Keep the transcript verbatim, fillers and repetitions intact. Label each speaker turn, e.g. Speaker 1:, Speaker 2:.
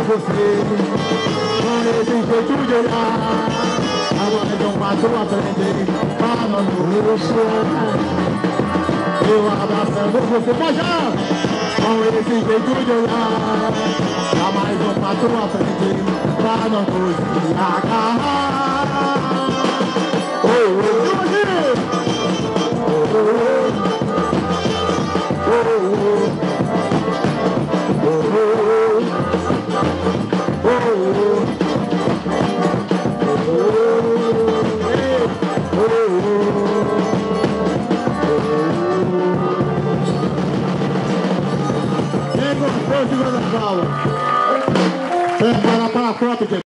Speaker 1: você, com esse jeito de olhar, agora um passo à frente, para não chorar. Eu abraçando você, pode já, com esse jeito de olhar, dá mais um passo à frente, para não nos agarrar.